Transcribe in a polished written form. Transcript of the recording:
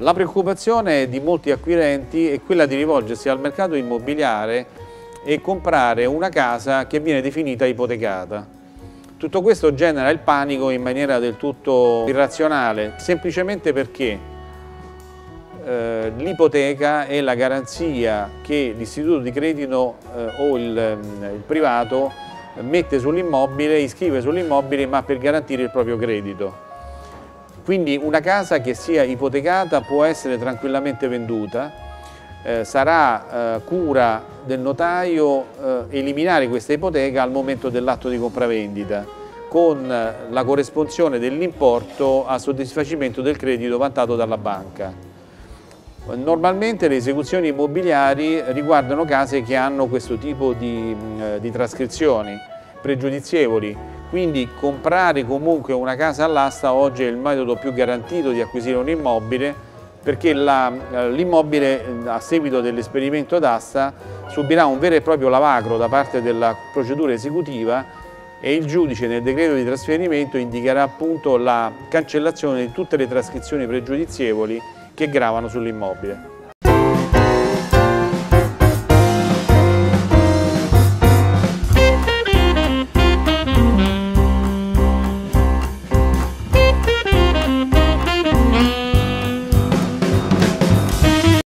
La preoccupazione di molti acquirenti è quella di rivolgersi al mercato immobiliare e comprare una casa che viene definita ipotecata. Tutto questo genera il panico in maniera del tutto irrazionale, semplicemente perché l'ipoteca è la garanzia che l'istituto di credito o il privato mette sull'immobile, iscrive sull'immobile, ma per garantire il proprio credito. Quindi una casa che sia ipotecata può essere tranquillamente venduta, sarà cura del notaio eliminare questa ipoteca al momento dell'atto di compravendita, con la corresponsione dell'importo a soddisfacimento del credito vantato dalla banca. Normalmente le esecuzioni immobiliari riguardano case che hanno questo tipo di trascrizioni pregiudizievoli, quindi comprare comunque una casa all'asta oggi è il metodo più garantito di acquisire un immobile, perché l'immobile a seguito dell'esperimento d'asta subirà un vero e proprio lavacro da parte della procedura esecutiva e il giudice nel decreto di trasferimento indicherà appunto la cancellazione di tutte le trascrizioni pregiudizievoli che gravano sull'immobile.